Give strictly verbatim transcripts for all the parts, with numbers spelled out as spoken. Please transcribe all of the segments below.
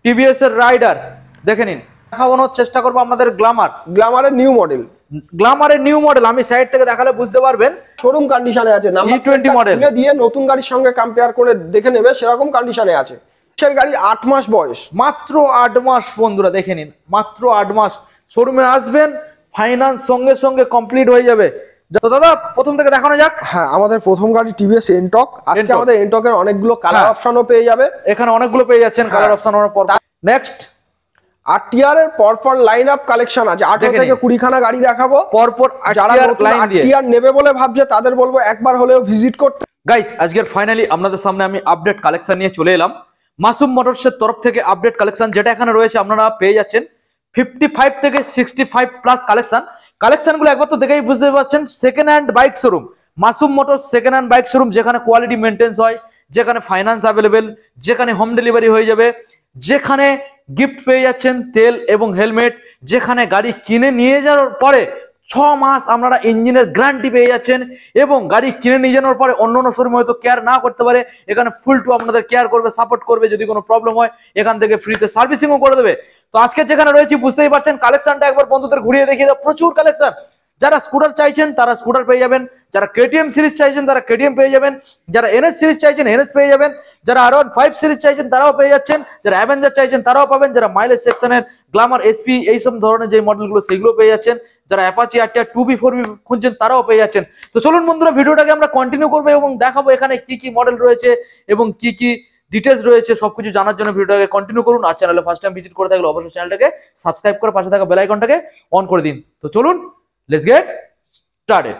TVS এর rider দেখে নিন, দেখানোর চেষ্টা করবো আপনাদের গ্ল্যামার, গ্ল্যামারের নিউ মডেল, গ্ল্যামারের নিউ মডেল। আমি সাইড থেকে দেখালে বুঝতে পারবেন শোরুম কন্ডিশনে আছে, নাম্বার টোয়েন্টি মডেল দিয়ে নতুন গাড়ির সঙ্গে কম্পেয়ার করে দেখে নেবে সেরকম কন্ডিশনে আছে। এর গাড়ি আট মাস বয়স, মাত্র আট মাস বন্ধুরা দেখে নিন, মাত্র আট মাস। শোরুমে আসবেন, ফাইন্যান্স সঙ্গে সঙ্গে কমপ্লিট হয়ে যাবে। তো দাদা প্রথম থেকে দেখানো যাক। হ্যাঁ, আমাদের প্রথম গাড়ি টিভিএস এনটক। আজকে আমাদের এনটকের অনেকগুলো কালার অপশনও পেয়ে যাবে, এখানে অনেকগুলো পেয়ে যাচ্ছেন কালার অপশন। পর নেক্সট আরটিআর এর পরপর লাইন আপ কালেকশন আছে, আঠারো থেকে কুড়ি খানা গাড়ি দেখাবো। পরপর যারা আরটিআর নেবে বলে ভাবছে তাদের বলবো একবার হলেও ভিজিট করতে। গাইস আজকের ফাইনালি আপনাদের সামনে আমি আপডেট কালেকশন নিয়ে চলে এলাম মাসুম মোটরসের তরফ থেকে। আপডেট কালেকশন যেটা এখানে রয়েছে আপনারা পেয়ে যাচ্ছেন ফিফটি ফাইভ থেকে sixty five plus collection. Collection গুলো একবার তো দেখেই বুঝতে পারছেন, second hand bike showroom Masum Motors, second hand bike showroom যেখানে কোয়ালিটি মেনটেন্স হয়, যেখানে ফাইন্যান্স অ্যাভেলেবেল, যেখানে হোম ডেলিভারি হয়ে যাবে, যেখানে গিফট পেয়ে যাচ্ছেন তেল এবং হেলমেট, যেখানে গাড়ি কিনে নিয়ে যাওয়ার পরে ছ মাস আপনারা ইঞ্জিনের গ্যারান্টি পেয়ে যাচ্ছেন, এবং গাড়ি কিনে নিয়ে যাওয়ার পরে অন্য অন্য শোরুমে হয়তো কেয়ার না করতে পারে, এখানে ফুল টু আপনাদের কেয়ার করবে, সাপোর্ট করবে। যদি কোনো প্রবলেম হয় এখান থেকে ফ্রিতে সার্ভিসিংও করে দেবে। তো আজকে যেখানে রয়েছি বুঝতেই পারছেন, কালেকশনটা একবার বন্ধুদের ঘুরিয়ে দেখিয়ে দাও। প্রচুর কালেকশন। যারা স্কুটার চাইছেন তারা স্কুটার পেয়ে যাবেন, যারা কেটিএম সিরিজ চাইছেন তারা কেটিএম পেয়ে যাবেন, যারা এনএস সিরিজ চাইছেন এনএস পেয়ে যাবেন, যারা আর ওয়ান ফাইভ সিরিজ চাইছেন তারাও পেয়ে যাচ্ছেন, যারা অ্যাভেঞ্জার চাইছেন তারাও পাবেন, যারা মাইলেজ সেকশনের গ্ল্যামার এসপি এইসব ধরনের যে মডেলগুলো সেগুলো পেয়ে যাচ্ছেন, যারা Apache RTR two B four B খুঁজছেন তারাও পেয়ে যাচ্ছেন। তো চলুন বন্ধুরা ভিডিওটাকে আমরা কন্টিনিউ করবো এবং দেখাবো এখানে কি কি মডেল রয়েছে এবং কি কি ডিটেলস রয়েছে। সবকিছু জানার জন্য ভিডিওটাকে কন্টিনিউ করুন। আর চ্যানেলে ফার্স্ট টাইম ভিজিট করে থাকলে অবশ্যই চ্যানেলটাকে সাবস্ক্রাইব করে পাশে থাকা বেল আইকনটাকে অন করে দিন। তো চলুন লেটস গেট started.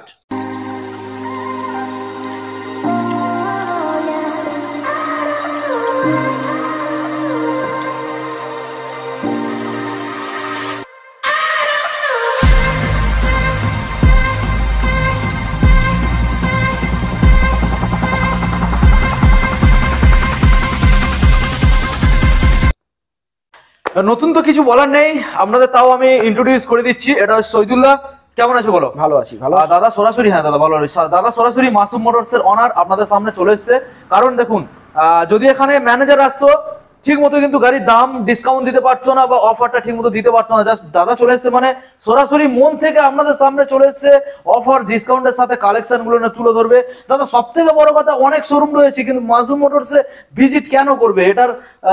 নতুন তো কিছু বলার নেই আপনাদের, তাও আমি ইন্ট্রোডিউস করে দিচ্ছি। এটা শহীদুল্লাহ, কেমন আছে বলো? ভালো আছি। ভালো দাদা সরাসরি, হ্যাঁ দাদা ভালো আছি। দাদা সরাসরি মাসুম মোটরসের অনার আপনাদের সামনে চলে এসেছে। কারণ দেখুন, যদি এখানে ম্যানেজার আসতো ঠিক মতো কিন্তু গাড়ির দাম ডিসকাউন্ট দিতে পারতো না বা অফারটা ঠিক মতো দিতে পারতো না। জাস্ট দাদা চলে এসেছে মানে সরাসরি মন থেকে আপনাদের সামনে চলে এসেছে, অফার ডিসকাউন্টের সাথে কালেকশন গুলো তুলে ধরবে। দাদা সব থেকে বড় কথা, অনেক শোরুম রয়েছে কিন্তু মাসুম মোটরসে ভিজিট কেন করবে, এটার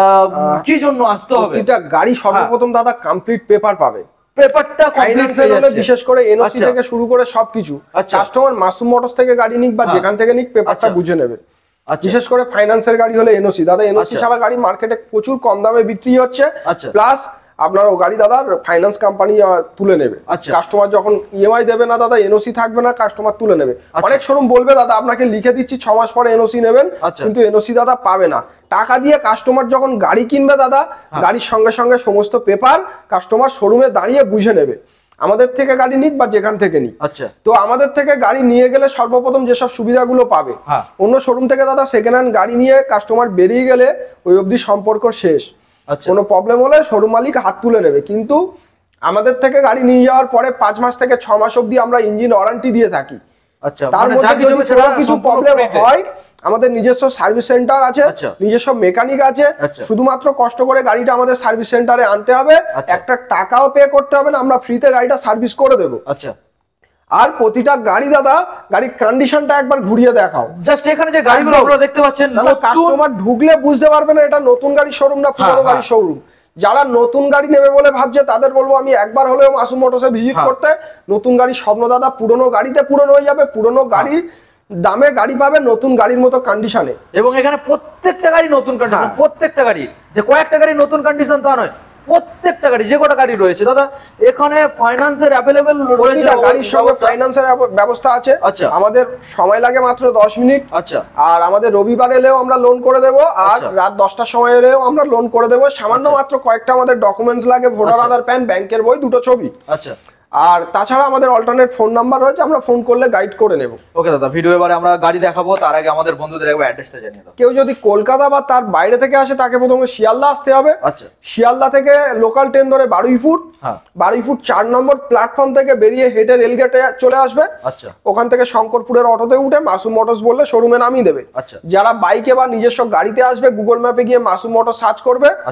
কি জন্য আসতে হবে? এটা গাড়ি সর্বপ্রথম দাদা কমপ্লিট পেপার পাবে, পেপারটা কমপ্লিট হয়ে যাচ্ছে, বিশেষ করে এনওসি থেকে শুরু করে সবকিছু। কাস্টমার মাসুম মোটরস থেকে গাড়ি নিক বা যেখান থেকে নিক পেপারটা বুঝে নেবে। বিশেষ করে ফাইন্যান্সের গাড়ি হলে এনওসি। দাদা এনওসি ছাড়া গাড়ি মার্কেটে প্রচুর কম দামে বিক্রি হচ্ছে, প্লাস আপনার ও গাড়ি দাদা ফাইন্যান্স কোম্পানি তুলে নেবে। কাস্টমার যখন ইএমআই দেবে না দাদা, এনওসি থাকবে না, কাস্টমার তুলে নেবে। অনেক শোরুম বলবে দাদা আপনাকে লিখে দিচ্ছি ছ মাস পরে এনওসি নেবেন, কিন্তু এনওসি দাদা পাবে না। টাকা দিয়ে কাস্টমার যখন গাড়ি কিনবে দাদা, গাড়ির সঙ্গে সঙ্গে সমস্ত পেপার কাস্টমার শোরুমে দাঁড়িয়ে বুঝে নেবে, আমাদের থেকে গাড়ি নিক বা যেখান থেকে নিক। তো আমাদের থেকে গাড়ি নিয়ে গেলে সর্বপ্রথম যেসব সুবিধাগুলো পাবে, অন্য শোরুম থেকে দাদা সেকেন্ড হ্যান্ড গাড়ি নিয়ে কাস্টমার বেরিয়ে গেলে ওই অবধি সম্পর্ক শেষ। কোনো প্রবলেম হলে শোরুম মালিক হাত তুলে নেবে, কিন্তু আমাদের থেকে গাড়ি নিয়ে যাওয়ার পরে পাঁচ মাস থেকে ছ মাস অবধি আমরা ইঞ্জিন ওয়ারেন্টি দিয়ে থাকি। তার মধ্যে যদি কিছু প্রবলেম হয় আমাদের নিজস্ব সার্ভিস সেন্টার আছে, নিজস্ব মেকানিক আছে। শুধুমাত্র কষ্ট করে গাড়িটা আমাদের সার্ভিস সেন্টারে আনতে হবে, একটা টাকাও পে করতে হবে না, আমরা ফ্রিতে গাড়িটা সার্ভিস করে দেবো। আচ্ছা, আর প্রতিটা গাড়ি দাদা গাড়ির কন্ডিশনটা একবার ঘুরিয়ে দেখাও। জাস্ট এখানে যে গাড়িগুলো আপনারা দেখতে পাচ্ছেন, কাস্টমার ঢুকলে বুঝতে পারবে না এটা নতুন গাড়ি শোরুম না পুরনো গাড়ি শোরুম। যারা নতুন গাড়ি নেবে বলে ভাবছে তাদের বলবো আমি একবার হলেও মাসুম মোটরসে ভিজিট করতে। নতুন গাড়ি স্বপ্ন দাদা পুরনো গাড়িতে পুরনো হয়ে যাবে, পুরনো গাড়ির দামে গাড়ি পাবে নতুন গাড়ির মতো কন্ডিশনে। এবং এখানে প্রত্যেকটা গাড়ি নতুন কন্ডিশন, প্রত্যেকটা গাড়ি যে কয়েকটা গাড়ি নতুন কন্ডিশন তা নয়, প্রত্যেকটা গাড়ি যে কটা গাড়ি রয়েছে দাদা এখানে ফাইন্যান্সের অ্যাভেলেবল রয়েছে, গাড়ির সঙ্গে ফাইন্যান্সের ব্যবস্থা আছে। আচ্ছা, আমাদের সময় লাগে মাত্র দশ মিনিট। আচ্ছা, আর আমাদের রবিবার এলেও আমরা লোন করে দেবো, আর রাত দশটার সময় এলেও আমরা লোন করে দেবো। সামান্য মাত্র কয়েকটা আমাদের ডকুমেন্টস লাগে, ভোটার আধার, প্যান, ব্যাংকের বই, দুটো ছবি। আচ্ছা, আর তাছাড়া আমাদের অল্টারনেট ফোন নাম্বার রয়েছে, আমরা ফোন করলে গাইড করে নেব। ওকে দাদা, ভিডিও এবারে আমরা গাড়ি দেখাবো, তার আগে আমাদের বন্ধুদের একবার অ্যাড্রেসটা জানিয়ে দাও। কেউ যদি কলকাতা বা তার বাইরে থেকে আসে তাকে প্রথমে শিয়ালদা আসতে হবে। আচ্ছা, শিয়ালদা থেকে লোকাল ট্রেন ধরে বারুইপুর, বারুইপুর চার নম্বর প্ল্যাটফর্ম থেকে বেরিয়ে হেঁটে রেলগেটে চলে আসবে। আচ্ছা, ওখান থেকে শঙ্করপুরের অটোতে উঠে মাসুম মোটরস বললে শোরুমে নামিয়ে দেবে। আচ্ছা, যারা বাইকে বা নিজস্ব গাড়িতে আসবে গুগল ম্যাপে গিয়ে মাসুম মোটরস সার্চ করবে। আচ্ছা,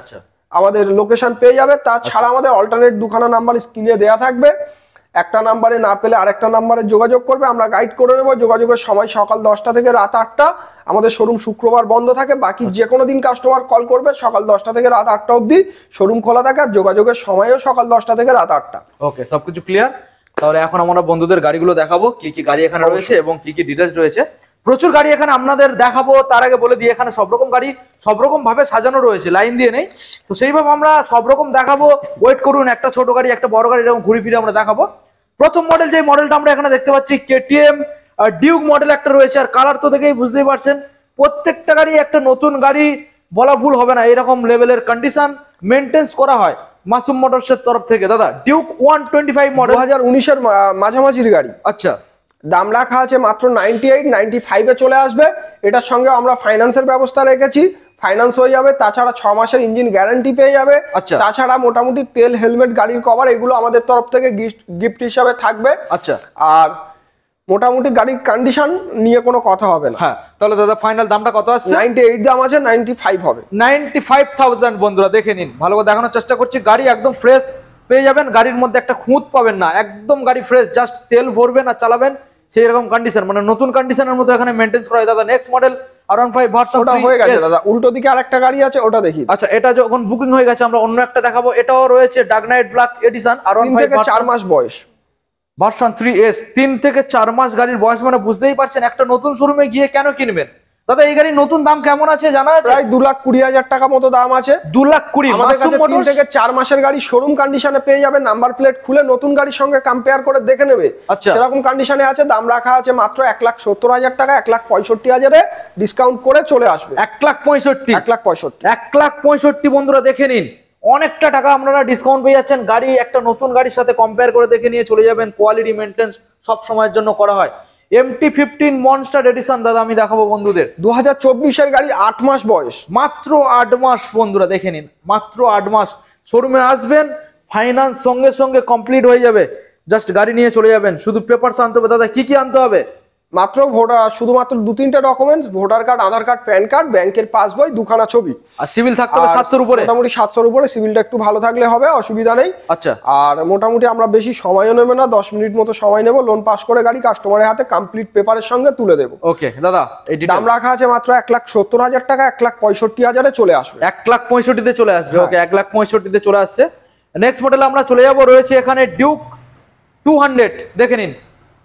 আমাদের লোকেশন পেয়ে যাবে। তাছাড়া আমাদের অল্টারনেট দুখানা নাম্বার স্ক্রিনে দেওয়া থাকবে, একটা নাম্বারে না পেলে আরেকটা নাম্বারে যোগাযোগ করবে, আমরা গাইড করে নেবো। যোগাযোগের সময় সকাল দশটা থেকে রাত আটটা, আমাদের শোরুম শুক্রবার বন্ধ থাকে। বাকি যে কোনো দিন কাস্টমার কল করবে সকাল দশটা থেকে রাত আটটা অবধি শোরুম খোলা থাকে, আর যোগাযোগের সময়ও সকাল দশটা থেকে রাত আটটা। ওকে, সবকিছু ক্লিয়ার। তাহলে এখন আমরা বন্ধুদের গাড়িগুলো দেখাবো, কি কি গাড়ি এখানে রয়েছে এবং কি কি ডিটেলস রয়েছে। প্রচুর গাড়ি এখানে আপনাদের দেখাবো, তার আগে বলে দিই এখানে সব রকম গাড়ি সব রকম ভাবে সাজানো রয়েছে, লাইন দিয়ে নেই। তো সেইভাবে আমরা সব রকম দেখাবো, ওয়েট করুন। একটা ছোট গাড়ি একটা বড় গাড়ি এরকম ঘুরে ফিরে আমরা দেখাবো। প্রথম মডেল যে মডেলটা আমরা এখানে দেখতে পাচ্ছি কেটিএম ডিউক মডেল একটা রয়েছে, আর কালার তো দেখেই বুঝতেই পারছেন প্রত্যেকটা গাড়ি একটা নতুন গাড়ি বলা ভুল হবে না, এরকম লেভেলের কন্ডিশন মেনটেন্স করা হয় মাসুম মোটরসের তরফ থেকে। দাদা Duke one twenty five model দু হাজার উনিশের মাঝামাঝির গাড়ি। আচ্ছা, দাম রাখা আছে মাত্র নাইনটি এইট নাইনটি ফাইভে চলে আসবে। এটার সঙ্গে আমরা ফাইন্যান্সের ব্যবস্থা রেখেছি, ফাইন্যান্স হয়ে যাবে। তাছাড়া ছ মাসের ইঞ্জিন গ্যারান্টি পেয়ে যাবে। আচ্ছা। তাছাড়া মোটামুটি তেল, হেলমেট, গাড়ির কভার এগুলো আমাদের তরফ থেকে গিফট হিসাবে থাকবে। আচ্ছা, আর মোটামুটি গাড়ির কন্ডিশন নিয়ে কোনো কথা হবে না। হ্যাঁ, তাহলে দাদা ফাইনাল দামটা কত আসছে? নাইনটি এইট দাম আছে, নাইনটি ফাইভ হবে। নাইনটি ফাইভ থাউজেন্ড বন্ধুরা দেখে নিন, ভালো করে দেখানোর চেষ্টা করছি। গাড়ি একদম ফ্রেশ পেয়ে যাবেন, গাড়ির মধ্যে একটা খুঁত পাবেন না, একদম গাড়ি ফ্রেশ, জাস্ট তেল ভরবেন আর চালাবেন, সেই রকম কন্ডিশন, মানে নতুন কন্ডিশনের মধ্যে এখানে মেইনটেইন করা হয়। দাদা next model R one five version ওটা হয়ে গেছে দাদা, উল্টো দিকে আরেকটা গাড়ি আছে, ওটা দেখি। আচ্ছা, এটা যখন বুকিং হয়ে গেছে আমরা অন্য একটা দেখাবো। এটাও রয়েছে dark knight black edition R one five থেকে চার মাস বয়স, ভার্সন থ্রি এস। তিন থেকে চার মাস গাড়ির বয়স, মানে বুঝতেই পারছেন একটা নতুন শোরুমে গিয়ে কেন কিনবেন। দাদা এই গাড়ির নতুন দাম কেমন আছে জানা আছে? প্রায় দু লাখ কুড়ি হাজার টাকা মতো দাম আছে। দু লাখ কুড়ি। আমাদের কাছে তিন থেকে চার মাসের গাড়ি শোরুম কন্ডিশনে পেয়ে যাবে, নাম্বার প্লেট খুলে নতুন গাড়ির সঙ্গে কম্পেয়ার করে দেখে নেবে। আচ্ছা, সেরকম কন্ডিশনে আছে। দাম রাখা আছে মাত্র এক লাখ সত্তর হাজার টাকা, এক লাখ পঁয়ষট্টি হাজারে ডিসকাউন্ট করে চলে আসবে। এক লাখ পঁয়ষট্টি এক লাখ পঁয়ষট্টি এক লাখ পঁয়ষট্টি বন্ধুরা দেখে নিন, অনেকটা টাকা আপনারা ডিসকাউন্ট পেয়ে যাচ্ছেন। গাড়ি একটা নতুন গাড়ির সাথে কম্পেয়ার করে দেখে নিয়ে চলে যাবেন। কোয়ালিটি মেনটেন্স সব সময়ের জন্য করা হয়। এমটি ফিফটিন মনস্টার এডিশন দাদা আমি দেখাবো বন্ধুদের। দু হাজার চব্বিশের গাড়ি, আট মাস বয়স, মাত্র আট মাস বন্ধুরা দেখে নিন, মাত্র আট মাস। শোরুমে আসবেন, ফাইন্যান্স সঙ্গে সঙ্গে কমপ্লিট হয়ে যাবে, জাস্ট গাড়ি নিয়ে চলে যাবেন। শুধু পেপারস আনতে হবে। দাদা কি কি আনতে হবে? মাত্র ভোটার, শুধুমাত্র দু তিনটা documents, voter card, Aadhaar card, PAN card, ব্যাংকের পাসবই, দুখানা ছবি, আর সিভিল থাকতে হবে সাতশোর উপরে। মোটামুটি সাতশোর উপরে, সিভিলটা একটু ভালো থাকলে হবে, অসুবিধা নেই। আচ্ছা, আর মোটামুটি আমরা বেশি সময়ও নেবে না, দশ মিনিট মতো সময় নেব। লোন পাস করে গাড়ি কাস্টমারের হাতে কমপ্লিট পেপারের সঙ্গে তুলে দেবো। ওকে দাদা, এই দাম রাখা আছে মাত্র এক লাখ সত্তর হাজার টাকা, এক লাখ পঁয়ষট্টি হাজারে চলে আসবে। এক লাখ পঁয়ষট্টিতে চলে আসবে। ওকে, এক লাখ পঁয়ষট্টিতে চলে আসছে। নেক্সট মডেল আমরা চলে যাবো, রয়েছে এখানে ডিউক টু হান্ড্রেড দেখে নিন,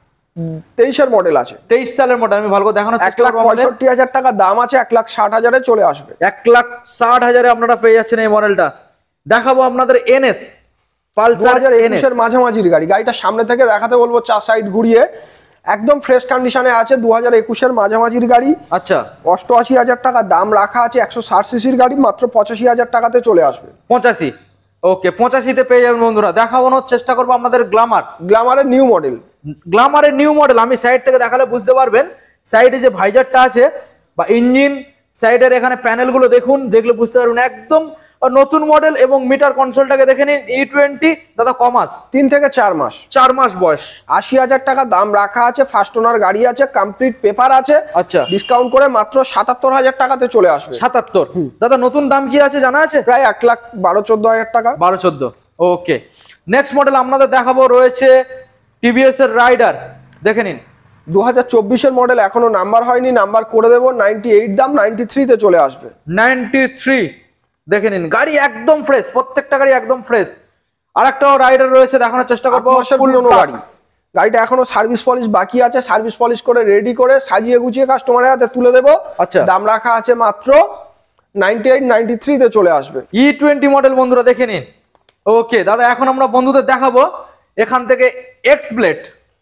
তেইশের মডেল আছে, তেইশ সালের মডেল। আমি ভালো করে দেখানোর এক চেষ্টা লাখ করবো। পঁয়ষট্টি হাজার টাকা দাম আছে, এক লাখ ষাট হাজারে চলে আসবে। এক লাখ ষাট হাজারে আপনারা পেয়ে যাচ্ছেন এই মডেলটা। দেখাবো আপনাদের এনএস পালসার এনএস এর মাঝামাঝির গাড়ি। গাড়িটা সামনে থেকে দেখাতে বলবো, চার সাইড ঘুরিয়ে, একদম ফ্রেশ কন্ডিশনে আছে। দু হাজার একুশের মাঝামাঝির গাড়ি। আচ্ছা, অষ্টআশি হাজার টাকা দাম রাখা আছে। একশো ষাট সিসির গাড়ি, মাত্র পঁচাশি হাজার টাকাতে চলে আসবে। পঁচাশি। ওকে, পঁচাশিতে পেয়ে যাবেন বন্ধুরা। দেখানোর চেষ্টা করবো আপনাদের গ্ল্যামার। গ্ল্যামারের নিউ মডেল, গ্ল্যামারের নিউ মডেল। আমি সাইড থেকে দেখালে বুঝতে পারবেন, সাইডে যে ভাইজারটা আছে বা ইঞ্জিন সাইডের এখানে প্যানেলগুলো দেখুন, দেখলে বুঝতে পারবেন একদম নতুন মডেল। এবং মিটার কনসোলটাকে দেখে নিন, ই টোয়েন্টি দাদা কমাস, তিন থেকে চার মাস, চার মাস বয়স। আশি হাজার টাকা দাম রাখা আছে। ফার্স্ট ওনার গাড়ি আছে, কমপ্লিট পেপার আছে। আচ্ছা, ডিসকাউন্ট করে মাত্র সাতাত্তর হাজার টাকাতে চলে আসবে। সাতাত্তর। দাদা নতুন দাম কি আছে জানা আছে? প্রায় এক লাখ বারো চোদ্দ হাজার টাকা, বারো চোদ্দ। ওকে, নেক্সট মডেল আপনাদের দেখাবো, রয়েছে টিভিএস এর রাইডার দেখে নিন। দু হাজার চব্বিশের মডেল, এখনো নাম্বার হয়নি, নাম্বার করে দেবো। নাইনটি এইট দাম, নাইনটি থ্রিতে চলে আসবে। নাইনটি থ্রি দেখে নিন, গাড়ি একদম ফ্রেশ, প্রত্যেকটা গাড়ি একদম ফ্রেশ। আর একটা রাইডার রয়েছে, দেখানোর চেষ্টা করবো। পুরনো গাড়ি, গাড়িটা এখনো সার্ভিস পলিশ বাকি আছে। সার্ভিস পলিশ করে রেডি করে সাজিয়ে গুছিয়ে কাস্টমারের হাতে তুলে দেবো। আচ্ছা, দাম রাখা আছে মাত্র নাইনটি এইট নাইনটি থ্রিতে চলে আসবে। ই টোয়েন্টি মডেল বন্ধুরা দেখে নিন। ওকে দাদা, এখন আমরা বন্ধুদের দেখাবো এখান থেকে এক্স ব্লেড,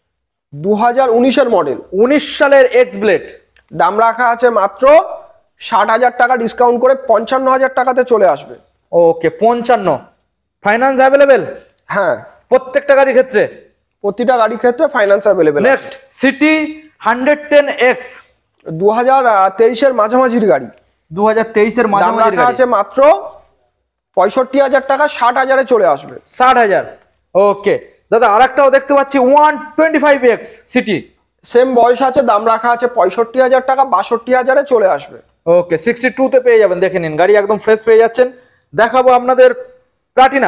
দু হাজার উনিশের মডেল, উনিশ সালের এক্স ব্লেড। দাম রাখা আছে মাত্র ষাট হাজার টাকা, ডিসকাউন্ট করে পঞ্চান্ন হাজার টাকাতে চলে আসবে। ওকে, পঞ্চান্ন। Finance available? হ্যাঁ, প্রত্যেকটা গাড়ির ক্ষেত্রে, প্রতিটা গাড়ির ক্ষেত্রে finance available. Next CT hundred ten X, দু হাজার তেইশের মাঝামাঝির গাড়ি, দু হাজার তেইশের দাম মাঝামাঝি রাখা আছে মাত্র পঁয়ষট্টি হাজার টাকা, ষাট হাজারে চলে আসবে। ষাট হাজার। ওকে দাদা, আরেকটাও দেখতে পাচ্ছি one twenty five X CT, same বয়স আছে। দাম রাখা আছে পঁয়ষট্টি হাজার টাকা, বাষট্টি হাজারে চলে আসবে। ওকে, সিক্সটি টু তে পেয়ে যাবেন। দেখে নিন, গাড়ি একদম ফ্রেশ পেয়ে যাচ্ছেন। দেখাবো আপনাদের প্লাটিনা।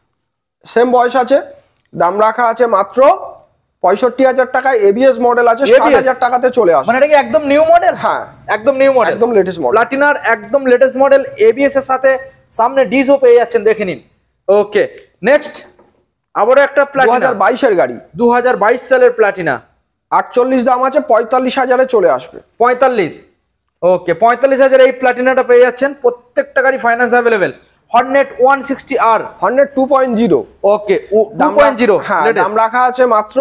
সেম বয়স আছে, দাম রাখা আছে মাত্র পঁয়ষট্টি হাজার টাকায়, এবিএস মডেল আছে, ষাট হাজার টাকাতে চলে আসবে। মানে এটা কি একদম নিউ মডেল? হ্যাঁ একদম নিউ মডেল, একদম লেটেস্ট মডেল, প্লাটিনার একদম লেটেস্ট মডেল, এবিএস এর সাথে সামনে ডিসও পেয়ে যাচ্ছেন, দেখে নিন। ওকে, নেক্সট আবারও একটা প্লাটিনা, দু হাজার বাইশের গাড়ি, দু হাজার বাইশ সালের প্লাটিনা, আটচল্লিশ দাম আছে, পঁয়তাল্লিশ হাজারে চলে আসবে। পঁয়তাল্লিশ, ওকে, পঁয়তাল্লিশ হাজার এই প্লাটিনাটা পেয়ে যাচ্ছেন। প্রত্যেকটা গাড়ি finance available. Hornet one sixty R, Hornet two point zero, okay, two point zero, হ্যাঁ, দাম রাখা আছে মাত্র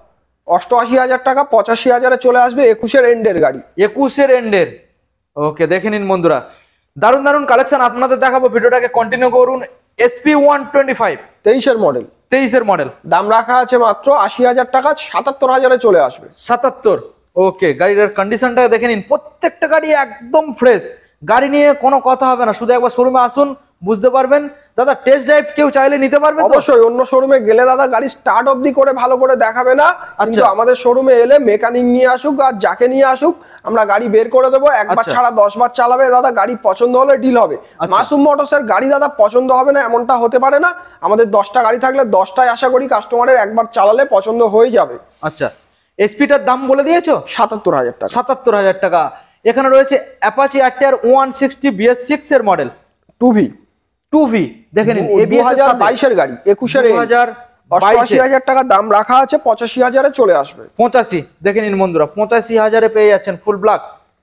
অষ্টআশি হাজার টাকা, পঁচাশি হাজারে চলে আসবে। একুশের এন্ডের গাড়ি, একুশের এন্ডের, ওকে, দেখে নিন বন্ধুরা, দারুণ দারুণ কালেকশন আপনাদের দেখাবো, ভিডিওটাকে কন্টিনিউ করুন। এসপি ওয়ান টোয়েন্টি ফাইভ, তেইশের মডেল, তেইশের মডেল, দাম রাখা আছে মাত্র আশি হাজার টাকা, সাতাত্তর হাজারে চলে আসবে। সাতাত্তর, ওকে, গাড়িটার কন্ডিশনটা দেখে নিন, প্রত্যেকটা গাড়ি একদম ফ্রেশ, গাড়ি নিয়ে কোনো কথা হবে না, শুধু একবার শোরুমে আসুন বুঝতে পারবেন। দাদা টেস্ট ড্রাইভ কেউ চাইলে নিতে পারবে? অবশ্যই, অন্য শোরুমে গেলে দাদা গাড়ি স্টার্ট অবধি করে ভালো করে দেখাবে না, কিন্তু আমাদের শোরুমে এলে মেকানিক নিয়ে আসুক আর যাকে নিয়ে আসুক আমরা গাড়ি বের করে দেবো, একবার ছাড়া দশ বার চালাবে দাদা, গাড়ি পছন্দ হলে ডিল হবে। মাসুম মোটরসের গাড়ি দাদা পছন্দ হবে না এমনটা হতে পারে না, আমাদের দশটা গাড়ি থাকলে দশটায় আশা করি কাস্টমারের একবার চালালে পছন্দ হয়ে যাবে। আচ্ছা, এসপিটার দাম বলে দিয়েছো? সাতাত্তর হাজার টাকা, সাতাত্তর হাজার টাকা। এখানে রয়েছে Apache RTR one sixty BS six এর model, two V, two V, দেখে নিন, দু হাজার বাইশের গাড়ি, একুশের অষ্টআশি হাজার টাকা দাম রাখা আছে, পঁচাশি হাজারে চলে আসবে। পঁচাশি, দেখে নিন বন্ধুরা, পঁচাশি হাজারে পেয়ে যাচ্ছেন full black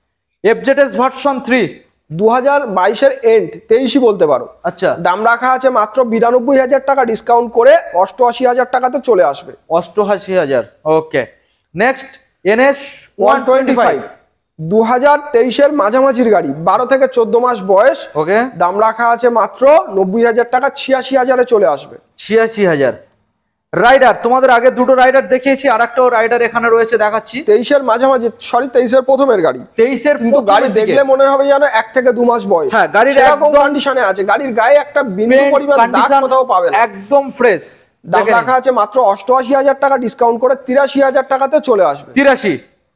FZS version three, দু হাজার বাইশের এন্ড, তেইশই বলতে পারো। আচ্ছা, দাম রাখা আছে মাত্র বিরানব্বই হাজার টাকা, ডিসকাউন্ট করে অষ্টআশি হাজার টাকাতে চলে আসবে। অষ্টআশি হাজার, okay. Next NS one twenty five, দু হাজার তেইশের মাঝামাঝির গাড়ি, বারো থেকে চোদ্দ মাস বয়স, ওকে, দাম রাখা আছে মাত্র নব্বই হাজার টাকা, ছিয়াশি হাজারে চলে আসবে। ছিয়াশি হাজার। রাইডার, তোমাদের আগে দুটো রাইডার দেখিয়েছি, আর একটাও রাইডার এখানে রয়েছে, দেখাচ্ছি। তেইশের মাঝামাঝি, সরি তেইশের প্রথমের গাড়ি, তেইশের কিন্তু গাড়ি দেখলে মনে হবে যেন এক থেকে দু মাস বয়স। হ্যাঁ, গাড়ির এরকম কন্ডিশনে আছে, গাড়ির গায়ে একটা বিন্দু পরিমাণ দাগ কোথাও পাবে না, একদম ফ্রেশ। দাম রাখা আছে মাত্র অষ্টআশি হাজার টাকা, ডিসকাউন্ট করে তিরাশি হাজার টাকাতে চলে আসবে। তিরাশি।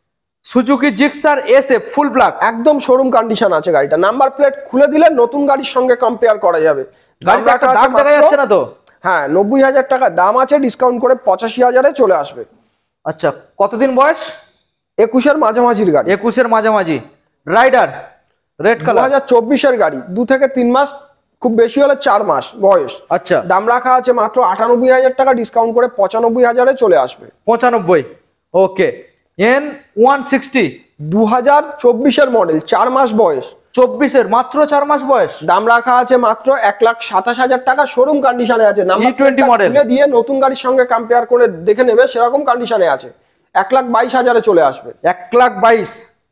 Suzuki Gixxer SF full black, একদম শোরুম কন্ডিশন আছে গাড়িটা, নাম্বার প্লেট খুলে দিলে নতুন গাড়ির সঙ্গে কম্পেয়ার করা যাবে। গাড়িটা দাগ দেখা যাচ্ছে না তো? হ্যাঁ, নব্বই হাজার টাকা দাম আছে, ডিসকাউন্ট করে পঁচাশি হাজারে চলে আসবে। আচ্ছা, কতদিন বয়স? একুশের মাঝামাঝির গাড়ি, একুশের মাঝামাঝি। রাইডার রেড কালার, দু হাজার চব্বিশের গাড়ি, দু থেকে তিন মাস, খুব বেশি হলে চার মাস বয়স। আচ্ছা, দাম রাখা আছে মাত্র আটানব্বই হাজার টাকা, ডিসকাউন্ট করে পঁচানব্বই হাজারে চলে আসবে। পঁচানব্বই, ওকে। এন ওয়ান সিক্সটি, দু হাজার চব্বিশের মডেল, চার মাস বয়স, চব্বিশের মাত্র চার মাস বয়স, দাম রাখা আছে মাত্র এক লাখ সাতাশ হাজার টাকা, শোরুম কন্ডিশনে আছে, ই টোয়েন্টি মডেল দিয়ে নতুন গাড়ির সঙ্গে কম্পেয়ার করে দেখে নেবে, সেরকম কন্ডিশনে আছে, এক লাখ বাইশ হাজারে চলে আসবে। এক লাখ বাইশ।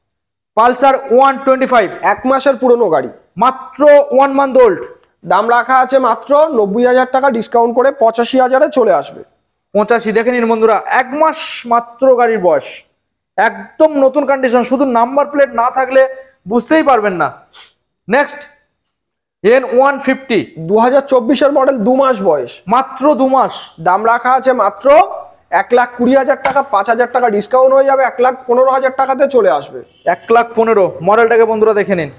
পালসার ওয়ান টোয়েন্টি ফাইভ, এক মাসের পুরনো গাড়ি, মাত্র ওয়ান মান্থ ওল্ড, দাম রাখা আছে মাত্র নব্বই হাজার টাকা, ডিসকাউন্ট করে পঁচাশি হাজারে চলে আসবে। পঁচাশি, দেখে নিন বন্ধুরা, এক মাস মাত্র গাড়ির বয়স, একদম নতুন কন্ডিশন, শুধু নাম্বার প্লেট না থাকলে বুঝতেই পারবেন না। নেক্সট এন ওয়ান ফিফটি, দু হাজার চব্বিশের মডেল, দু মাস বয়স, মাত্র দু মাস, দাম রাখা আছে মাত্র এক লাখ কুড়ি হাজার টাকা, পাঁচ হাজার টাকা ডিসকাউন্ট হয়ে যাবে, এক লাখ পনেরো হাজার টাকাতে চলে আসবে। এক লাখ পনেরো। মডেলটাকে বন্ধুরা দেখে নিন,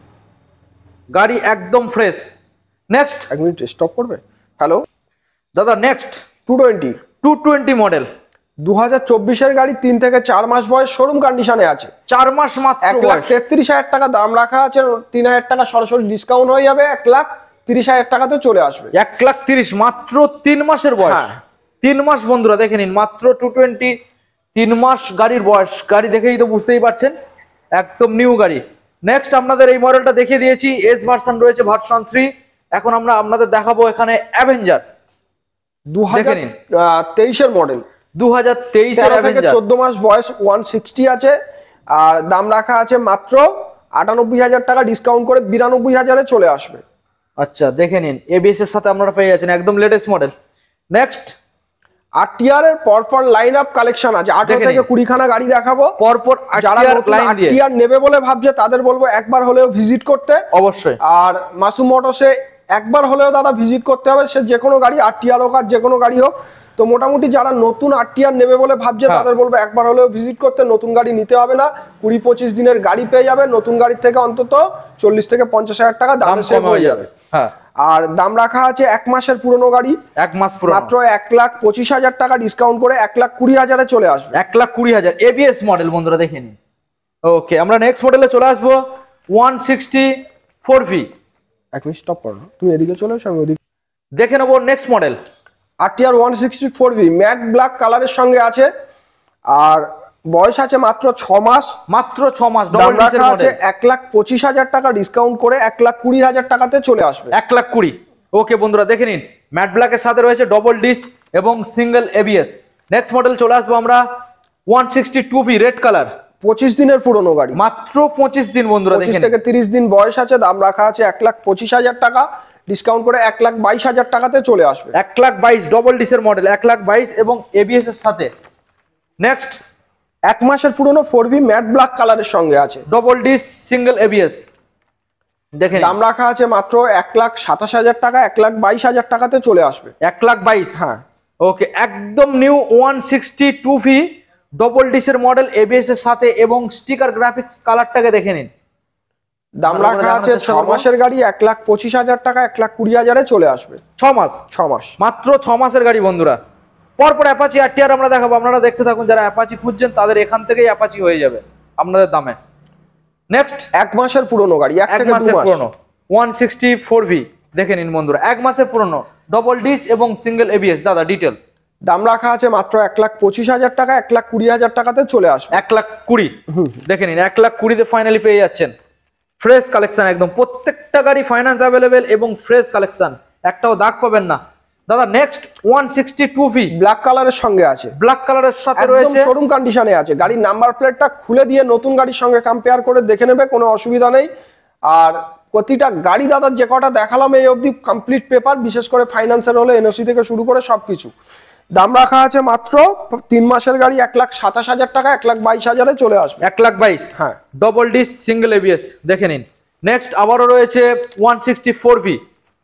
গাড়ি একদম ফ্রেশ। নেক্সট, এক মিনিট স্টপ করবে। হ্যালো দাদা, next two twenty, two twenty model, দু হাজার চব্বিশের গাড়ি, তিন থেকে চার মাস বয়স, শোরুম কন্ডিশনে আছে, চার মাস মাত্র, এক লাখ তেত্রিশ হাজার টাকা দাম রাখা আছে, তিন হাজার টাকা সরাসরি ডিসকাউন্ট হয়ে যাবে, এক লাখ তিরিশ হাজার টাকাতে চলে আসবে। এক লাখ তিরিশ, মাত্র তিন মাসের বয়স, তিন মাস বন্ধুরা দেখে নিন, মাত্র টু টোয়েন্টি, তিন মাস গাড়ির বয়স, গাড়ি দেখেই তো বুঝতেই পারছেন একদম নিউ গাড়ি। নেক্সট আপনাদের এই মডেলটা দেখিয়ে দিয়েছি, এস ভার্সন রয়েছে, ভার্সন থ্রি। এখন আমরা আপনাদের দেখাবো এখানে অ্যাভেঞ্জার, দু হাজার তেইশের মডেল, দু হাজার তেইশের থেকে চোদ্দ মাস বয়স, ওয়ান সিক্সটি আছে, আর দাম রাখা আছে মাত্র আটানব্বই হাজার টাকা, ডিসকাউন্ট করে বিরানব্বই হাজারে চলে আসবে। আচ্ছা, দেখে নিন, এবিএস এর সাথে আপনারা পেয়ে যাচ্ছেন, একদম লেটেস্ট মডেল। নেক্সট আরটিআর এর পরপর লাইন আপ কালেকশন আছে, আঠারো থেকে কুড়ি খানা গাড়ি দেখাবো, পরপর যারা আরটিআর নেবে বলে ভাবছে তাদের বলবো একবার হলেও ভিজিট করতে, অবশ্যই। আর মাসুম মোটরসে একবার হলেও দাদা ভিজিট করতে হবে, সে যে কোনো গাড়ি, আরটিআর হোক আর যে কোনো গাড়ি হোক। তো মোটামুটি যারা নতুন আরটিআর নেবে বলে ভাবছে তাদের বলবো একবার হলেও ভিজিট করতে, নতুন গাড়ি নিতে হবে না, কুড়ি পঁচিশ দিনের গাড়ি পেয়ে যাবে, নতুন গাড়ির থেকে অন্তত চল্লিশ থেকে পঞ্চাশ হাজার টাকা দাম সেভ হয়ে যাবে। আর দাম রাখা আছে এক মাসের পুরনো গাড়ি, এক মাস পুরনো, মাত্র এক লাখ পঁচিশ হাজার টাকা ডিসকাউন্ট করে এক লাখ কুড়ি হাজারে চলে আসবে। এক লাখ কুড়ি হাজার এবিএস মডেল বন্ধুরা দেখে নিন। ওকে, আমরা নেক্সট মডেলে চলে আসবো ওয়ান সিক্সটি ফোর ভি। এক মিনিট স্টপ করো, তুমি এদিকে চলে এসো, আমি ওদিকে দেখে নেবো next model RTR one sixty four V matte black কালারের সঙ্গে আছে, আর বয়স আছে মাত্র ছ মাস। মাত্র ছ মাস, দাম রাখা আছে এক লাখ পঁচিশ হাজার টাকা ডিসকাউন্ট করে এক লাখ কুড়ি হাজার টাকাতে চলে আসবে। এক লাখ কুড়ি। ওকে বন্ধুরা দেখে নিন, ম্যাট ব্ল্যাকের সাথে রয়েছে ডবল ডিস্ক এবং সিঙ্গেল এবিএস। নেক্সট মডেল চলে আসবো আমরা one sixty two V red colour, পঁচিশ দিনের পুরনো গাড়ি, মাত্র পঁচিশ দিন বন্ধুরা পঁচিশ দেখেন, থেকে তিরিশ দিন বয়স আছে। দাম রাখা আছে এক লাখ পঁচিশ হাজার টাকা ডিসকাউন্ট করে এক লাখ বাইশ হাজার টাকাতে চলে আসবে। এক লাখ বাইশ ডবল ডিসের মডেল, এক লাখ বাইশ এবং এবিএস এর সাথে। নেক্সট এক মাসের পুরনো ফোর ভি ম্যাট ব্ল্যাক কালারের সঙ্গে আছে, ডবল ডিস সিঙ্গেল এবিএস। দেখেন দাম রাখা আছে মাত্র এক লাখ সাতাশ হাজার টাকা এক লাখ বাইশ হাজার টাকাতে চলে আসবে। এক লাখ বাইশ। হ্যাঁ, ওকে, একদম new one sixty two V double ডিসের মডেল এবিএস এর সাথে এবং স্টিকার গ্রাফিক্স কালারটাকে দেখে নিন। দাম রাখা আছে ছ মাসের গাড়ি, এক লাখ পঁচিশ হাজার টাকা এক লাখ কুড়ি হাজারে চলে আসবে। ছ মাস, ছ মাস মাত্র ছ মাসের গাড়ি বন্ধুরা। পরপর অ্যাপাচি আরটিআর আমরা দেখাবো, আপনারা দেখতে থাকুন। যারা অ্যাপাচি খুঁজছেন তাদের এখান থেকেই অ্যাপাচি হয়ে যাবে আপনাদের দামে। নেক্সট এক মাসের পুরনো গাড়ি, এক এক থেকে দু মাসের মাস পুরনো ওয়ান সিক্সটি ফোর ভি দেখে নিন বন্ধুরা, এক মাসের পুরনো ডবল ডিস এবং সিঙ্গেল এবিএস। দাদা ডিটেলস। দাম রাখা আছে মাত্র এক লাখ পঁচিশ হাজার টাকা এক লাখ কুড়ি হাজার টাকাতে চলে আসবে। এক লাখ কুড়ি দেখে নিন, এক লাখ কুড়িতে ফাইনালি পেয়ে যাচ্ছেন। ফ্রেশ কালেকশন একদম, প্রত্যেকটা গাড়ি ফাইন্যান্স অ্যাভেলেবেল এবং ফ্রেশ কালেকশন, একটাও দাগ পাবেন না। দাদা next one sixty two V black কালারের সঙ্গে আছে, ব্ল্যাক কালারের সাথে একদম রয়েছে, শোরুম কন্ডিশনে আছে। গাড়ির নাম্বার প্লেটটা খুলে দিয়ে নতুন গাড়ির সঙ্গে কম্পেয়ার করে দেখে নেবে, কোনো অসুবিধা নেই। আর প্রতিটা গাড়ি দাদার যে কটা দেখালাম এই অবধি কমপ্লিট পেপার, বিশেষ করে ফাইন্যান্সের হলে এনওসি থেকে শুরু করে সবকিছু। দাম রাখা আছে মাত্র তিন মাসের গাড়ি, এক লাখ সাতাশ হাজার টাকা এক লাখ বাইশ হাজারে চলে আসবে। এক লাখ বাইশ। হ্যাঁ, ডবল ডিস সিঙ্গেল এবিএস দেখে নিন। নেক্সট আবারও রয়েছে ওয়ান সিক্সটি ফোর ভি,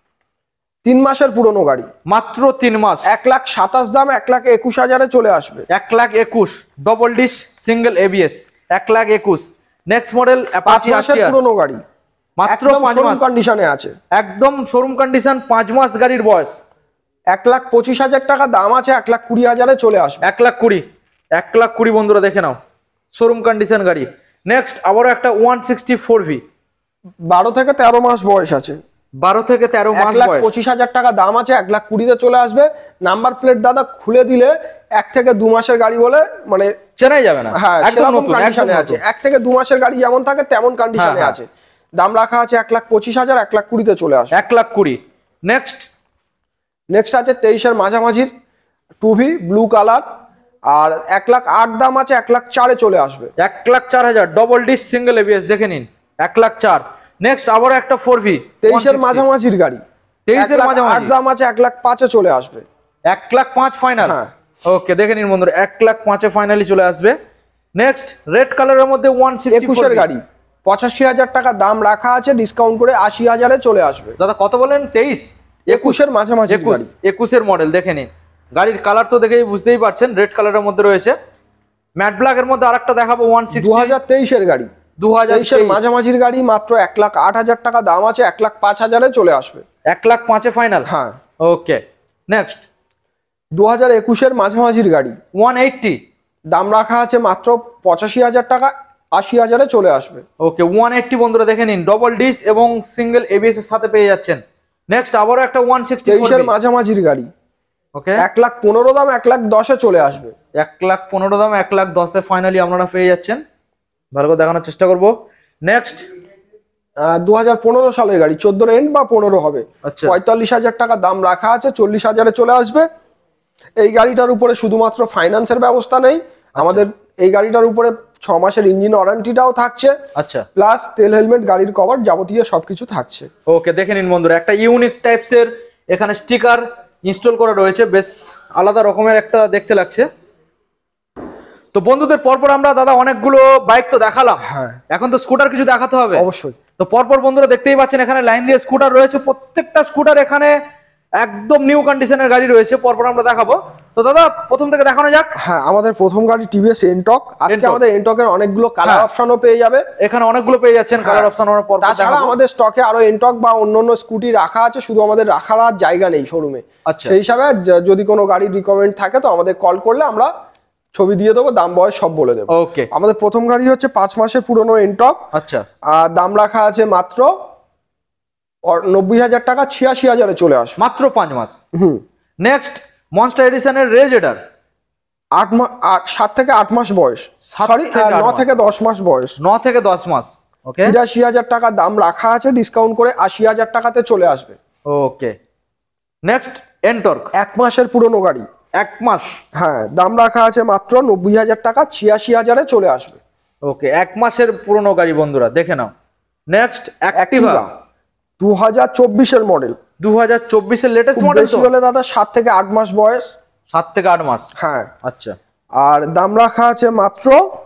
তিন মাসের পুরনো গাড়ি, মাত্র তিন মাস, এক লাখ সাতাশ দাম এক লাখ একুশ হাজারে চলে আসবে। এক লাখ একুশ ডবল ডিস সিঙ্গেল এবিএস, এক লাখ একুশ। নেক্সট মডেল পাঁচ অ্যাপাচি মাসের আরটিআর, পুরনো গাড়ি, মাত্র পাঁচ মাস কন্ডিশনে আছে, একদম শোরুম কন্ডিশন, পাঁচ মাস গাড়ির বয়স। এক লাখ পঁচিশ হাজার টাকা দাম আছে, এক লাখ কুড়ি হাজারে চলে আসবে। এক লাখ কুড়ি, এক লাখ কুড়ি বন্ধুরা দেখে নাও, শোরুম কন্ডিশন গাড়ি। নেক্সট আবারও একটা ওয়ান সিক্সটি ফোর ভি, বারো থেকে তেরো মাস বয়স আছে, বারো থেকে তেরো এক মাস লাখ বয়স, পঁচিশ হাজার টাকা দাম আছে, এক লাখ কুড়িতে চলে আসবে। নাম্বার প্লেট দাদা খুলে দিলে এক থেকে দু মাসের গাড়ি বলে মানে চেনাই যাবে না। হ্যাঁ, একদম সেরকম নতুন, কন্ডিশনে একদম আছে। নতুন। এক থেকে দু মাসের গাড়ি যেমন থাকে তেমন কন্ডিশনে হ্যাঁ, আছে। দাম রাখা আছে এক লাখ পঁচিশ হাজার এক লাখ কুড়িতে চলে আসবে। এক লাখ কুড়ি। নেক্সট নেক্সট আছে তেইশের মাঝামাঝির টু ভি ব্লু কালার, আর এক লাখ আট দাম আছে, এক লাখ চারে চলে আসবে। এক লাখ চার হাজার ডবল ডিস সিঙ্গেল এবিএস দেখে নিন, এক লাখ চার। নেক্সট আবারও একটা ফোর ভি, তেইশের মাঝামাঝির গাড়ি, তেইশের আট মাঝামাঝি, দাম আছে, এক লাখ পাঁচে চলে আসবে। এক লাখ পাঁচ ফাইনাল। হ্যাঁ। ওকে দেখে নিন বন্ধুরা, এক লাখ পাঁচে ফাইনালি চলে আসবে। নেক্সট রেড কালারের মধ্যে ওয়ান সিক্সটি একুশের গাড়ি, পঁচাশি হাজার টাকা দাম রাখা আছে, ডিসকাউন্ট করে আশি হাজারে চলে আসবে। দাদা কত বলেন? তেইশ, একুশের মাঝামাঝি একুশ, গাড়ি, একুশের মডেল দেখে নিন। গাড়ির কালার তো দেখেই বুঝতেই পারছেন, রেড কালারের মধ্যে রয়েছে। ম্যাট ব্ল্যাকের মধ্যে আরেকটা দেখাবো ওয়ান দু সিক্সটি, হাজার তেইশের গাড়ি, দু হাজার তেইশের মাঝামাঝির গাড়ি, মাত্র এক লাখ আট হাজার টাকা দাম আছে, এক লাখ পাঁচ হাজারে চলে আসবে। এক লাখ পাঁচে ফাইনাল। হ্যাঁ। ওকে নেক্সট দু হাজার একুশের মাঝামাঝির গাড়ি, ওয়ান এইটটি, দাম রাখা আছে মাত্র পঁচাশি হাজার টাকা, আশি হাজারে চলে আসবে। ওকে ওয়ান এইটটি বন্ধুরা দেখে নিন, ডবল ডিস এবং সিঙ্গেল এবিএস এর সাথে পেয়ে যাচ্ছেন। নেক্সট আবারও একটা ওয়ান সিক্সটি, তেইশের মাঝামাঝির গাড়ি, ওকে এক লাখ পনেরো দাম এক লাখ দশে চলে আসবে। এক লাখ পনেরো দাম এক লাখ দশে ফাইনালি আপনারা পেয়ে যাচ্ছেন। ভালো করে দেখানোর চেষ্টা করব। নেক্সট দু হাজার পনেরো সালের গাড়ি, চোদ্দোর এন্ড বা পনেরো হবে, আচ্ছা। পঁয়তাল্লিশ হাজার টাকা দাম রাখা আছে, চল্লিশ হাজারে চলে আসবে। এই গাড়িটার উপরে শুধুমাত্র ফাইন্যান্সের ব্যবস্থা নেই, আমাদের এই গাড়িটার উপরে ছ মাসের ইঞ্জিন ওয়ারেন্টিটাও থাকছে, আচ্ছা, প্লাস তেল হেলমেট গাড়ির কভার যাবতীয় সবকিছু থাকছে। ওকে দেখে নিন বন্ধুরা, একটা ইউনিক টাইপসের এখানে স্টিকার ইনস্টল করা রয়েছে, বেশ আলাদা রকমের একটা দেখতে লাগছে। তো বন্ধুদের পরপর আমরা দাদা অনেকগুলো বাইক তো দেখালাম, হ্যাঁ, এখন তো স্কুটার কিছু দেখাতে হবে অবশ্যই। তো পরপর বন্ধুরা দেখতেই পাচ্ছেন এখানে লাইন দিয়ে স্কুটার রয়েছে, প্রত্যেকটা স্কুটার এখানে একদম নিউ কন্ডিশনের গাড়ি রয়েছে, পরপর আমরা দেখাবো। তো দাদা প্রথম থেকে দেখানো যাক। হ্যাঁ, আমাদের প্রথম গাড়ি টিভিএস এনটক। আজকে আমাদের এনটকের অনেকগুলো কালার অপশনও পেয়ে যাবে, এখানে অনেকগুলো পেয়ে যাচ্ছেন কালার অপশন। আমরা পরপর দেখাবো। তাছাড়া আমাদের স্টকে আরো এনটক বা অন্যান্য স্কুটি রাখা আছে, শুধু আমাদের রাখার আর জায়গা নেই শোরুমে। আচ্ছা, সেই হিসাবে যদি কোনো গাড়ির রিকমেন্ড থাকে তো আমাদের কল করলে আমরা ছবি দিয়ে দেবো, দাম বয়স সব বলে দেবো। ওকে, আমাদের প্রথম গাড়ি হচ্ছে পাঁচ মাসের পুরনো এনটক। আচ্ছা, আর দাম রাখা আছে মাত্র নব্বই হাজার টাকা, ছিয়াশি হাজারে চলে আসবে মাত্র পাঁচ মাস। হুম নেক্সট মনস্টার এডিশনের রেজ এডার, আট মাস, সাত থেকে আট মাস বয়স, সরি ন থেকে দশ মাস বয়স, ন থেকে দশ মাস। ওকে, তিরাশি হাজার টাকা দাম রাখা আছে, ডিসকাউন্ট করে আশি হাজার টাকাতে চলে আসবে। ওকে, নেক্সট এনটর্ক, এক মাসের পুরনো গাড়ি, এক মাস, হ্যাঁ দাম রাখা আছে মাত্র নব্বই হাজার টাকা, ছিয়াশি হাজারে চলে আসবে। ওকে, এক মাসের পুরনো গাড়ি বন্ধুরা দেখে নাও। নেক্সট অ্যাক্টিভা, দু হাজার চব্বিশের মডেল, দু হাজার চব্বিশের লেটেস্ট মডেল। বেশি হলে দাদা সাত থেকে আট মাস বয়স, সাত থেকে আট মাস, হ্যাঁ। আচ্ছা, আর দাম রাখা আছে মাত্র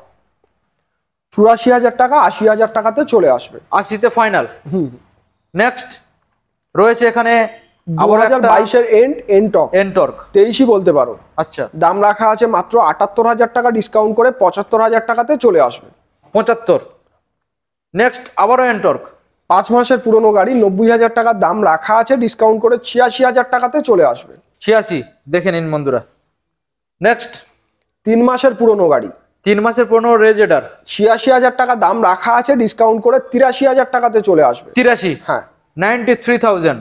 চুরাশি হাজার টাকা, আশি হাজার টাকাতে চলে আসবে, আশিতে ফাইনাল। হুম নেক্সট রয়েছে এখানে দু হাজার বাইশের এন্ড এনটক, এনটর্ক তেইশই বলতে পারো। আচ্ছা, দাম রাখা আছে মাত্র আটাত্তর হাজার টাকা, ডিসকাউন্ট করে পঁচাত্তর হাজার টাকাতে চলে আসবে, পঁচাত্তর। নেক্সট আবারও এনটর্ক, পাঁচ মাসের পুরনো গাড়ি, নব্বই হাজার টাকা দাম রাখা আছে, ডিসকাউন্ট করে ছিয়াশি হাজার টাকাতে চলে আসবে, ছিয়াশি। দেখে নিন বন্ধুরা। নেক্সট তিন মাসের পুরনো গাড়ি, তিন মাসের পুরনো রেজ এডার, ছিয়াশি হাজার টাকা দাম রাখা আছে, ডিসকাউন্ট করে তিরাশি হাজার টাকাতে চলে আসবে, তিরাশি, হ্যাঁ ninety three thousand.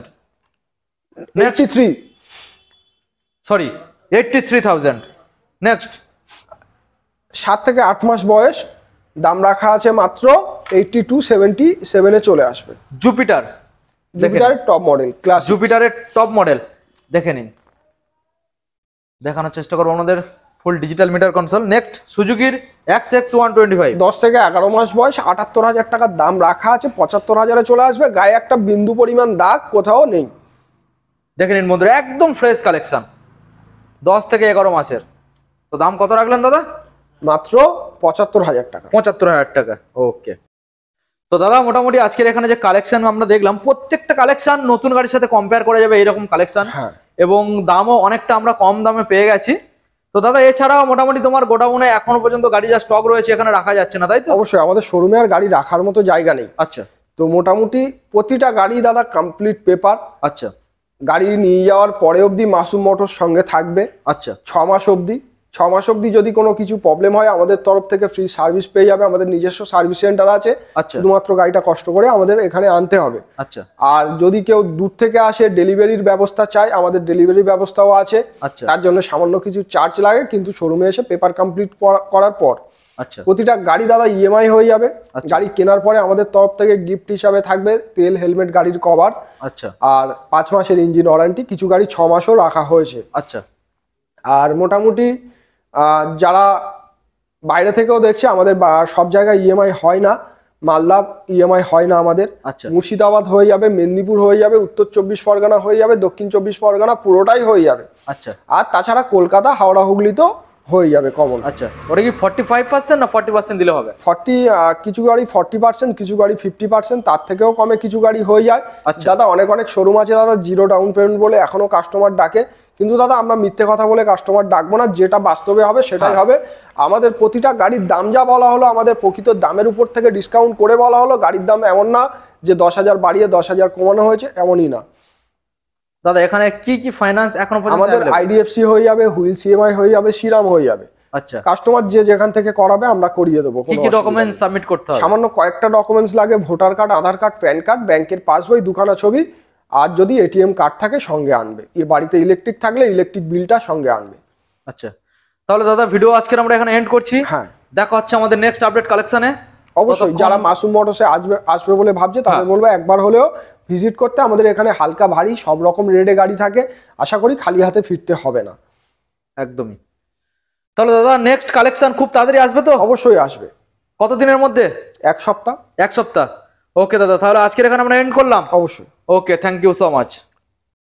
Eighty three, sorry eighty three thousand. Next সাত থেকে আট মাস বয়স, দাম রাখা আছে মাত্র এইটটি টু সেভেন্টি সেভেনে চলে আসবে, জুপিটার, জুপিটারের টপ মডেল, ক্লাস জুপিটারের টপ মডেল দেখে নিন। দেখানোর চেষ্টা করবো আমাদের full digital meter console. Next সুজুকির Access one twenty five, দশ থেকে এগারো মাস বয়স, আটাত্তর হাজার টাকার দাম রাখা আছে, পঁচাত্তর হাজারে চলে আসবে, গায়ে একটা বিন্দু পরিমাণ দাগ কোথাও নেই। দেখে নিন বন্ধুরা, একদম ফ্রেশ কালেকশন, দশ থেকে এগারো মাসের। তো দাম কত রাখলেন দাদা? মাত্র পঁচাত্তর হাজার টাকা, পঁচাত্তর হাজার টাকা। ওকে, তো দাদা মোটামুটি আজকের এখানে যে কালেকশন আমরা দেখলাম, প্রত্যেকটা কালেকশন নতুন গাড়ির সাথে কম্পেয়ার করা যাবে এইরকম কালেকশন, হ্যাঁ, এবং দামও অনেকটা আমরা কম দামে পেয়ে গেছি। তো দাদা এছাড়াও মোটামুটি তোমার গোডাউনে এখনো পর্যন্ত গাড়ি যা স্টক রয়েছে এখানে রাখা যাচ্ছে না, তাই তো? অবশ্যই, আমাদের শোরুমে আর গাড়ি রাখার মতো জায়গা নেই। আচ্ছা, তো মোটামুটি প্রতিটা গাড়ি দাদা কমপ্লিট পেপার, আচ্ছা, গাড়ি নিয়ে যাওয়ার পরে অবধি মাসুম মোটর সঙ্গে থাকবে, আচ্ছা, ছ মাস অবধি। ছ মাস অবধি যদি কোনো কিছু প্রবলেম হয় আমাদের তরফ থেকে ফ্রি সার্ভিস পেয়ে যাবে, আমাদের নিজস্ব সার্ভিস সেন্টার আছে, আচ্ছা, শুধুমাত্র গাড়িটা কষ্ট করে আমাদের এখানে আনতে হবে। আচ্ছা, আর যদি কেউ দূর থেকে আসে ডেলিভারির ব্যবস্থা চায়, আমাদের ডেলিভারি ব্যবস্থাও আছে, আচ্ছা, তার জন্য সামান্য কিছু চার্জ লাগে, কিন্তু শোরুমে এসে পেপার কমপ্লিট করার পর আচ্ছা, প্রতিটা গাড়ি দাদা ইএমআই হয়ে যাবে। গাড়ি কেনার পরে আমাদের তরফ থেকে গিফট হিসাবে থাকবে তেল, হেলমেট, গাড়ির কভার, আচ্ছা, আর পাঁচ মাসের ইঞ্জিন ওয়ারেন্টি, কিছু গাড়ি ছ মাসও রাখা হয়েছে। আচ্ছা, আর মোটামুটি যারা বাইরে থেকেও দেখছে, আমাদের সব জায়গায় ইএমআই হয় না, মালদা ইএমআই হয় না আমাদের, আচ্ছা, মুর্শিদাবাদ হয়ে যাবে, মেদিনীপুর হয়ে যাবে, উত্তর চব্বিশ পরগনা হয়ে যাবে, দক্ষিণ চব্বিশ পরগনা পুরোটাই হয়ে যাবে। আচ্ছা, আর তাছাড়া কলকাতা, হাওড়া, হুগলি তো হয়ে যাবে কমন। আচ্ছা, ওটা কি ফর্টি ফাইভ পার্সেন্ট না ফর্টি পার্সেন্ট দিলে হবে? ফর্টি, কিছু গাড়ি ফর্টি পার্সেন্ট, কিছু গাড়ি ফিফটি পার্সেন্ট, তার থেকেও কমে কিছু গাড়ি হয়ে যায়। আচ্ছা, দাদা অনেক অনেক শোরুম আছে দাদা জিরো ডাউন পেমেন্ট বলে এখনো কাস্টমার ডাকে, কিন্তু দাদা আমরা মিথ্যে কথা বলে কাস্টমার ডাকবো না, যেটা বাস্তবে হবে সেটাই হবে। আমাদের প্রতিটা গাড়ির দাম যা বলা হলো, আমাদের প্রকৃত দামের উপর থেকে ডিসকাউন্ট করে বলা হলো। গাড়ির দাম এমন না যে দশ হাজার বাড়িয়ে দশ হাজার কমানো হয়েছে, এমনই না দাদা। এখানে কি কি ফাইন্যান্স এখনো পর্যন্ত? আমাদের আইডিএফসি হয়ে যাবে, হুইল সিএমআই হয়ে যাবে, শ্রীরাম হয়ে যাবে। আচ্ছা, কাস্টমার যে যেখান থেকে করাবে আমরা করিয়ে দেবো। কি কি ডকুমেন্টস সাবমিট করতে হবে? সামান্য কয়েকটা ডকুমেন্টস লাগে, voter card, Aadhaar card, PAN card, ব্যাংকের পাসবই, দুখানা ছবি, আর যদি এটিএম কার্ড থাকে সঙ্গে আনবে। এর বাড়িতে ইলেকট্রিক থাকলে ইলেকট্রিক বিলটা সঙ্গে আনবে। আচ্ছা, তাহলে দাদা ভিডিও আজকে আমরা এখানে এন্ড করছি। হ্যাঁ, দেখা হচ্ছে আমাদের নেক্সট আপডেট কালেকশনে। অবশ্যই যারা মাসুম মোটরসে আসবে আসবে বলে ভাবছে তাদের বলবো একবার হলেও ভিজিট করতে। আমাদের এখানে হালকা ভারী সব রকম রেডে গাড়ি থাকে, আশা করি খালি হাতে ফিরতে হবে না। একদমই। তাহলে দাদা নেক্সট কালেকশন খুব তাড়াতাড়ি আসবে তো? অবশ্যই আসবে। কতদিনের মধ্যে? এক সপ্তাহ। এক সপ্তাহ। ওকে দাদা, তাহলে আজকের এখানে আমরা এন্ড করলাম। অবশ্যই। Okay, thank you so much.